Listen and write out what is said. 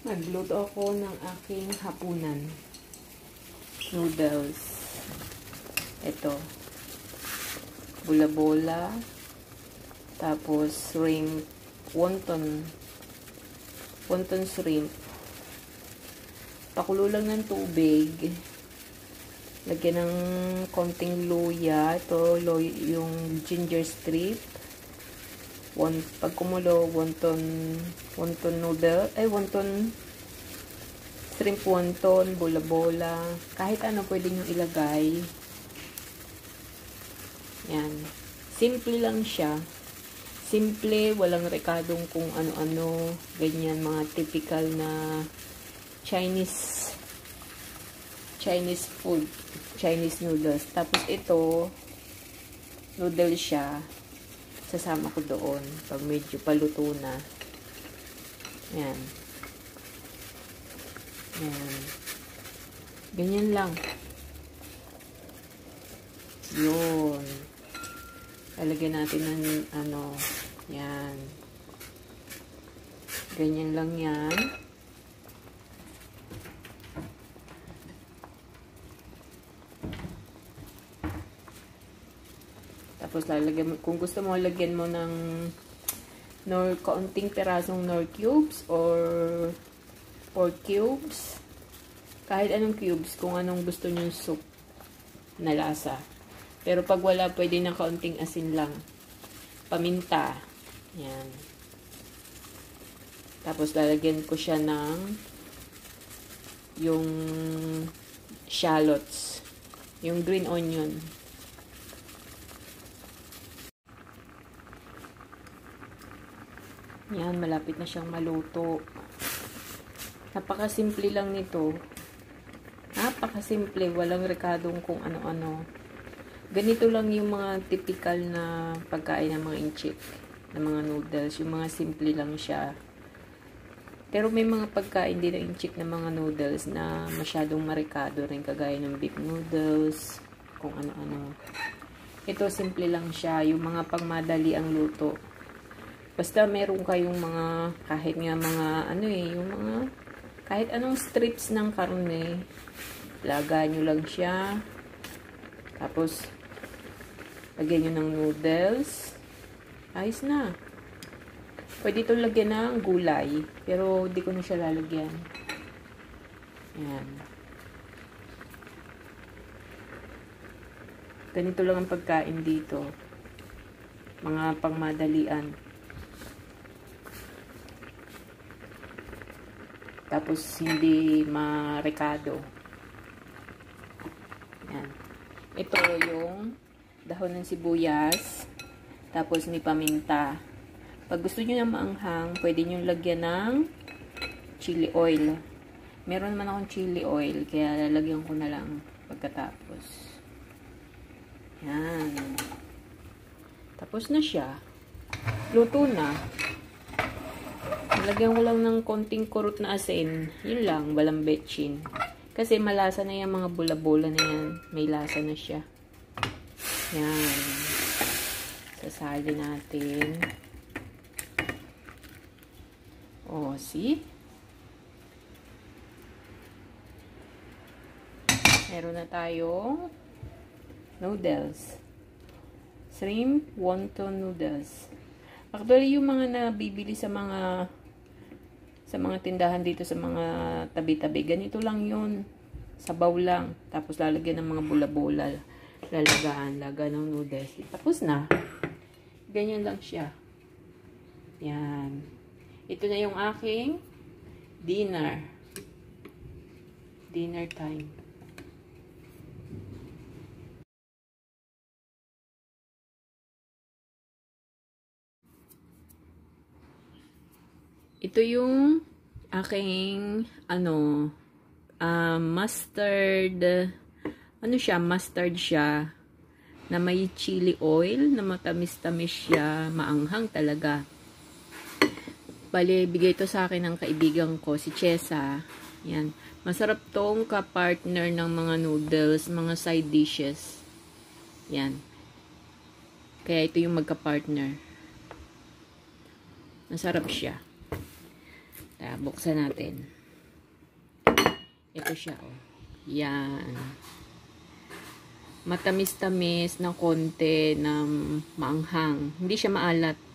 Nagluto ako ng aking hapunan. Noodles. Ito. Bola-bola. Tapos shrimp. Wonton. Wonton shrimp. Pakulo lang ng tubig. Lagyan ng konting luya. Ito, yung ginger strip. Pag kumulo, wonton noodle, wonton shrimp wonton, bola-bola, kahit ano pwede nyo ilagay. Yan. Simple lang siya. Simple, walang rekadong kung ano-ano, ganyan, mga typical na Chinese food, Chinese noodles. Tapos ito, noodle siya. Sasama ko doon pag medyo paluto na. Yan. Yan. Ganyan lang. Yun. Lalagyan natin ng ano. Yan. Ganyan lang yan. Tapos lalagyan mo, kung gusto mo, lagyan mo ng kaunting pirasong nor cubes or 4 cubes. Kahit anong cubes, kung anong gusto nyo soup na lasa. Pero pag wala, pwede na kaunting asin lang. Paminta. Yan. Tapos lalagyan ko siya ng yung shallots. Yung green onion. Yan, malapit na siyang maluto. Napakasimple lang nito. Napakasimple, walang rekadong kung ano-ano. Ganito lang yung mga typical na pagkain ng mga inchik, ng mga noodles. Yung mga simple lang siya. Pero may mga pagkain din ng inchik ng mga noodles na masyadong marekado rin, kagaya ng beef noodles, kung ano-ano. Ito, simple lang siya. Yung mga pangmadali ang luto. Basta meron kayong mga, kahit nga mga, yung mga, kahit anong strips ng karne, laga nyo lang siya. Tapos, lagyan nyo ng noodles. Ayos na. Pwede itong lagyan ng gulay, pero hindi ko na siya lalagyan. Ayan. Ganito lang ang pagkain dito. Mga pangmadalian. Tapos, hindi marekado. Yan. Ito yung dahon ng sibuyas. Tapos, may paminta. Pag gusto nyo na maanghang, pwede nyo lagyan ng chili oil. Meron naman akong chili oil, kaya lalagyan ko na lang pagkatapos. Yan. Tapos na siya. Luto na. Lagyan ko lang ng konting kurot na asin. Yun lang, walang betchin. Kasi malasa na yung mga bola-bola na yan. May lasa na siya. Yan. Sasali natin. Oh, see? Meron na tayong noodles. Shrimp wonton noodles. Actually, yung mga nabibili sa mga tindahan dito sa mga tabi-tabi, ganito lang yun. Sabaw lang. Tapos lalagyan ng mga bola-bola. Laga ng noodles. Tapos na. Ganyan lang siya. Yan. Ito na yung aking dinner. Dinner time. Ito yung aking mustard, mustard siya na may chili oil na matamis-tamis siya, maanghang talaga. Bale, bigay ito sa akin ng kaibigan ko, si Chesa. Yan. Masarap tong ka-partner ng mga noodles, mga side dishes. Yan. Kaya ito yung magka-partner. Masarap siya. Buksan natin. Ito siya, oh. Yan. Matamis-tamis na konti na maanghang. Hindi siya maalat.